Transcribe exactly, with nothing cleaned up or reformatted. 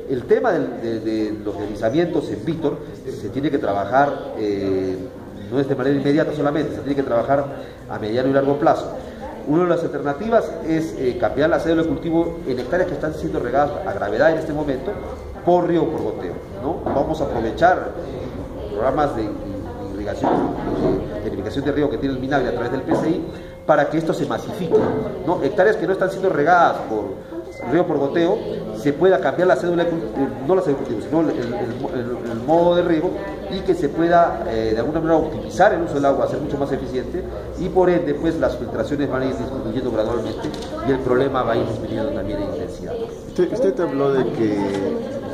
El tema de, de, de los deslizamientos en Vítor se tiene que trabajar, eh, no es de manera inmediata solamente, se tiene que trabajar a mediano y largo plazo. Una de las alternativas es eh, cambiar la cédula de cultivo en hectáreas que están siendo regadas a gravedad en este momento por río o por goteo, ¿no? Vamos a aprovechar programas de, de, de irrigación, de, de irrigación de río que tiene el Minagri a través del P C I para que esto se masifique, ¿no? Hectáreas que no están siendo regadas por río por goteo, se pueda cambiar la cédula de cultivo, no la cédula de cultivo, sino el, el, el, el modo de riego, y que se pueda eh, de alguna manera optimizar el uso del agua, hacer mucho más eficiente, y por ende pues las filtraciones van a ir disminuyendo gradualmente y el problema va a ir disminuyendo también en intensidad, ¿no? Usted, usted habló de que